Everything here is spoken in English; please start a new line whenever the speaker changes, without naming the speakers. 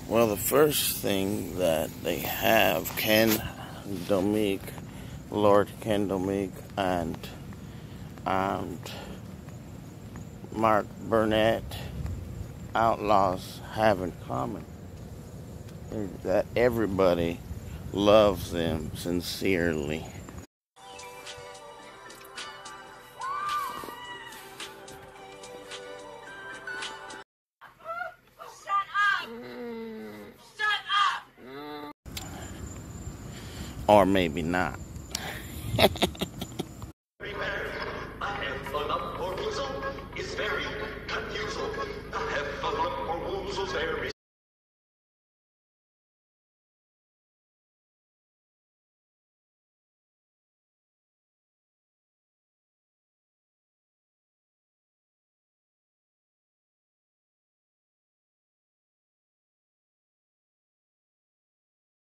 Well, the first thing that they have, Ken Domingue, Lord Ken Domingue, and Mark Burnett, outlaws, have in common is that everybody loves them sincerely. Or maybe not.